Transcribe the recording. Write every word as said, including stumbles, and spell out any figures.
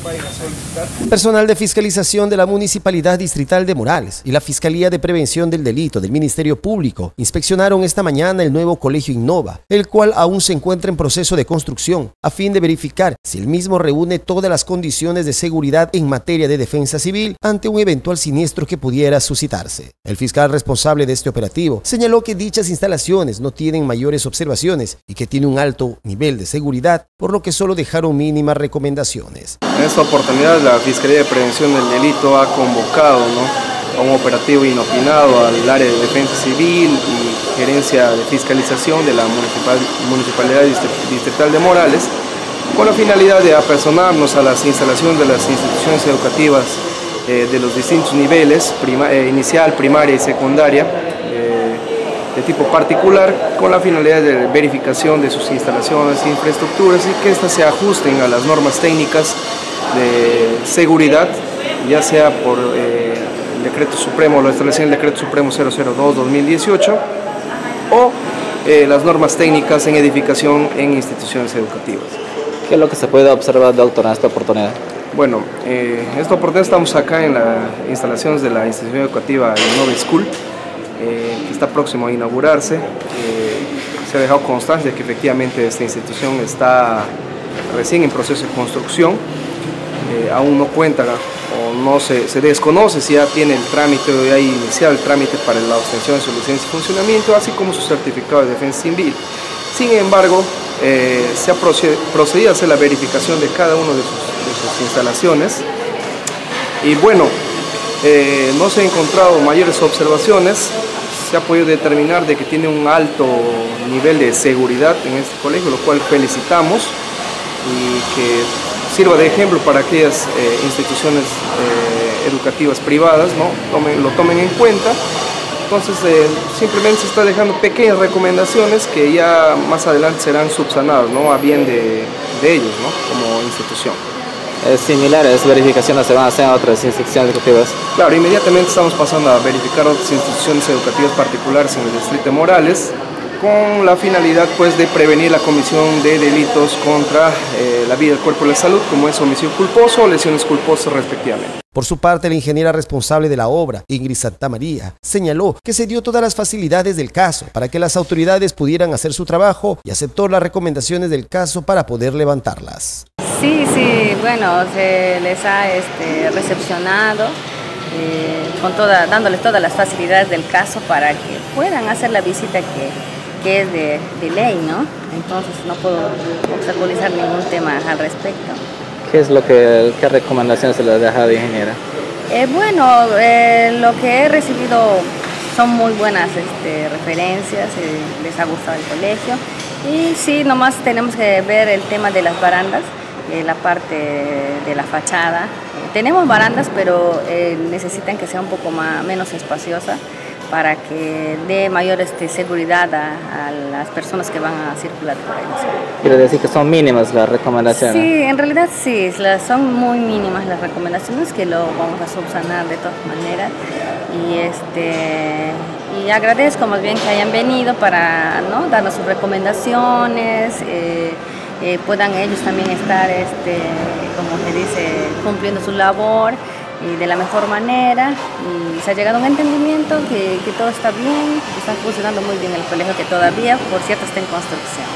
Personal de fiscalización de la Municipalidad Distrital de Morales y la Fiscalía de Prevención del Delito del Ministerio Público inspeccionaron esta mañana el nuevo Colegio Innova, el cual aún se encuentra en proceso de construcción, a fin de verificar si el mismo reúne todas las condiciones de seguridad en materia de defensa civil ante un eventual siniestro que pudiera suscitarse. El fiscal responsable de este operativo señaló que dichas instalaciones no tienen mayores observaciones y que tiene un alto nivel de seguridad, por lo que solo dejaron mínimas recomendaciones. En esta oportunidad la Fiscalía de Prevención del Delito ha convocado, ¿no?, a un operativo inopinado al área de defensa civil y gerencia de fiscalización de la Municipal, Municipalidad Distrital de Morales, con la finalidad de apersonarnos a las instalaciones de las instituciones educativas eh, de los distintos niveles, prima, eh, inicial, primaria y secundaria, eh, de tipo particular, con la finalidad de verificación de sus instalaciones e infraestructuras y que éstas se ajusten a las normas técnicas de seguridad, ya sea por eh, el Decreto Supremo, lo establecido en el Decreto Supremo cero cero dos guión dos mil dieciocho, o eh, las normas técnicas en edificación en instituciones educativas. ¿Qué es lo que se puede observar, doctor, en esta oportunidad? Bueno, eh, en esta oportunidad estamos acá en las instalaciones de la institución educativa Innova School, eh, que está próximo a inaugurarse. Eh, se ha dejado constancia de que efectivamente esta institución está recién en proceso de construcción. Eh, aún no cuenta o no se, se desconoce si ya tiene el trámite o ya ha iniciado el trámite para la obtención de su licencia de funcionamiento, así como su certificado de defensa civil. Sin embargo, eh, se ha procedido a hacer la verificación de cada una de sus, de sus instalaciones y bueno, eh, no se han encontrado mayores observaciones. Se ha podido determinar de que tiene un alto nivel de seguridad en este colegio, lo cual felicitamos y que sirva de ejemplo para aquellas eh, instituciones eh, educativas privadas, ¿no? Tomen, lo tomen en cuenta. Entonces eh, simplemente se está dejando pequeñas recomendaciones que ya más adelante serán subsanadas, ¿no?, a bien de, de ellos, ¿no?, como institución. ¿Es similares verificaciones se van a hacer en otras instituciones educativas? Claro, inmediatamente estamos pasando a verificar otras instituciones educativas particulares en el distrito de Morales, con la finalidad pues de prevenir la comisión de delitos contra eh, la vida, el cuerpo y la salud, como es homicidio culposo o lesiones culposas respectivamente. Por su parte, la ingeniera responsable de la obra, Ingrid Santamaría, señaló que se dio todas las facilidades del caso para que las autoridades pudieran hacer su trabajo y aceptó las recomendaciones del caso para poder levantarlas. Sí, sí, bueno, se les ha este, recepcionado, eh, con toda, dándoles todas las facilidades del caso para que puedan hacer la visita que, que es de, de ley, ¿no? Entonces no puedo obstaculizar ningún tema al respecto. ¿Qué es lo que, qué recomendaciones se les deja de ingeniera? Eh, bueno, eh, lo que he recibido son muy buenas este, referencias, eh, les ha gustado el colegio y sí, nomás tenemos que ver el tema de las barandas, eh, la parte de la fachada. Eh, tenemos barandas, pero eh, necesitan que sea un poco más, menos espaciosa para que dé mayor este, seguridad a, a las personas que van a circular por ahí. Quiere decir que son mínimas las recomendaciones. Sí, en realidad sí, son muy mínimas las recomendaciones que lo vamos a subsanar de todas maneras. Y, este, y agradezco más bien que hayan venido para, ¿no?, darnos sus recomendaciones, eh, eh, puedan ellos también estar, este, como se dice, cumpliendo su labor y de la mejor manera, y se ha llegado a un entendimiento que, que todo está bien, que está funcionando muy bien el colegio, que todavía, por cierto, está en construcción.